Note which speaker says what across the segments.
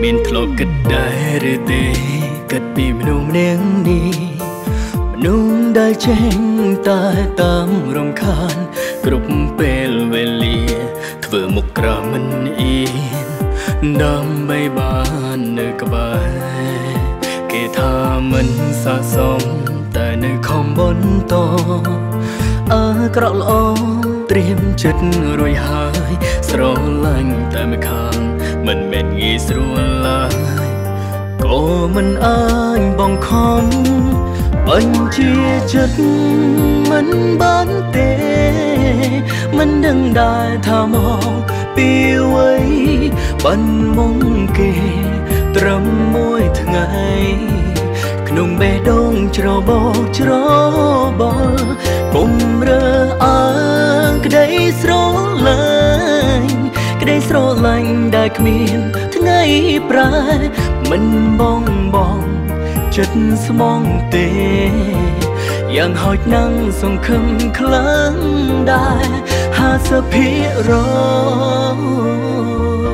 Speaker 1: មានធ្លាប់គិតដែរឬទេគិតពីមនុស្សម្នាក់នេះមនុស្សដែលចេញតែតាមរំខានគ្រប់ពេលវេលាធ្វើមុខក្រមិនអៀនដើម្បីបាននៅក្បែរគេថាមិនស័ក្តិសមតែនៅខំបន្តក្រក់ល្អត្រៀមចិត្តរួចហើយស្រឡាញ់តែម្ខាងមិនមែនងាយស្រួលឡើយក៏មិនអាចបង្ខំបញ្ជាចិត្តមិនបានទេមិនដឹងដែរថាមកពីអ្វីបានមកគេត្រឹមមួយថ្ងៃក្នុងបេះដូងច្របោកច្របល់គុំរើអើងក្តីស្រឡាញ់ក្តីស្រឡាញ់ដែលគ្មានថ្ងៃប្រែមិនបងចិត្តស្មងទេយ៉ាងហោចណាស់សង្ឃឹមខ្លាំងដែរ50%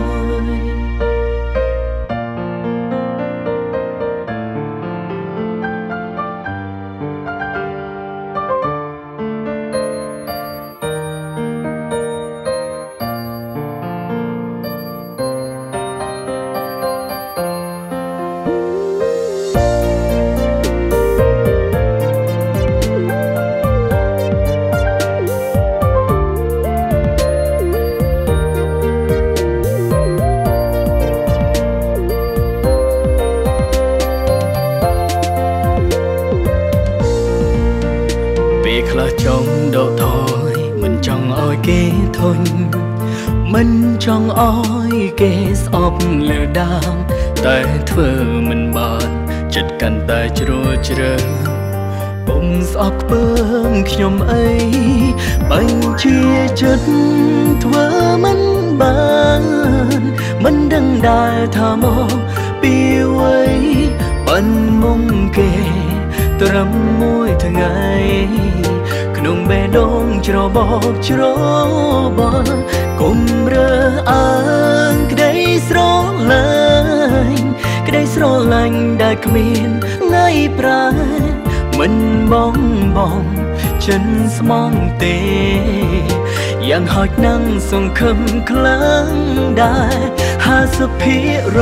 Speaker 1: ខ្លះចង់ដកថយមិនចង់ឲ្យគេធុញមិនចង់ឲ្យគេស្អប់លើដើមតែធ្វើមិនបានចិត្តកាន់តែជ្រួលជ្រើពុំស្អប់ខ្ពើមខ្ញុំអីបញ្ជាចិត្តធ្វើមិនបានមិនដឹងដែរថាមកពីអ្វីបានមកគេត្រឹមមួយថ្ងៃក្នុងបេះដូងច្របោកច្របល់គុំរើអើងក្តីស្រឡាញ់ក្តីស្រឡាញ់ដែលគ្មានថ្ងៃប្រែមិនបងចិនស្មងទេយ៉ាងហោចណាស់សង្ឃឹមខ្លាំងដែរ50%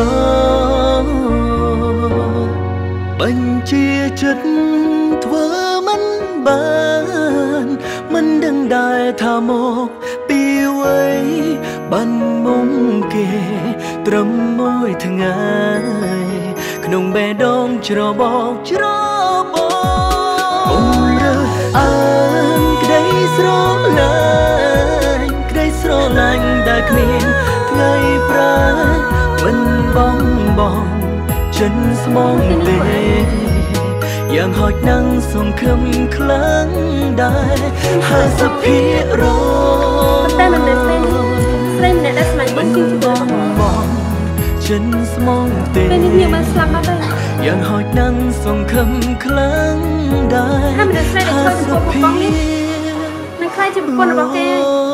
Speaker 1: បញ្ជាចិត្តធ្វើមិនបានមិនដឹងដែរថាមកពីអ្វីបានមកគេត្រឹមមួយថ្ងៃក្នុងបេះដូងច្របោកច្របល់រើអើងក្តីស្រឡាញ់ក្តីស្រឡាញ់ដែលគ្មានថ្ងៃប្រែមិនបងចិនស្មងទេយ៉ាងហោចណាស់សង្ឃឹមខ្លាំងដែរ50%
Speaker 2: តែមិនមែនស្រីម្នាក់ដែលស្មៃមិនជឿ
Speaker 1: បងចិនស្មងទេ
Speaker 2: ពេលនេះខ្ញុំបានស្លាប់បាត់ហើយ
Speaker 1: យ៉ាងហោចណាស់សង្ឃឹមខ្លាំងដែរ
Speaker 2: ถ้าមិនស្រីដែលធ្វើប្រពន្ធនេះនឹងខ្លាចជាប្រពន្ធរបស់គេ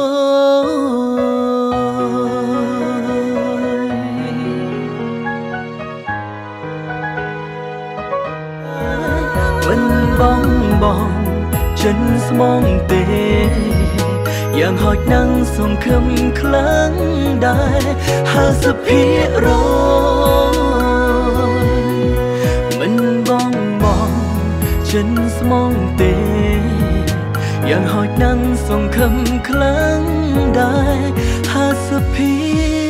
Speaker 1: មិនបងចិនស្មងទេយ៉ាងហោចណាស់សង្ឃឹមខ្លាំងដែរ50%មិនបងចិនស្មងទេយ៉ាងហោចណាស់សង្ឃឹមខ្លាំងដែរ50%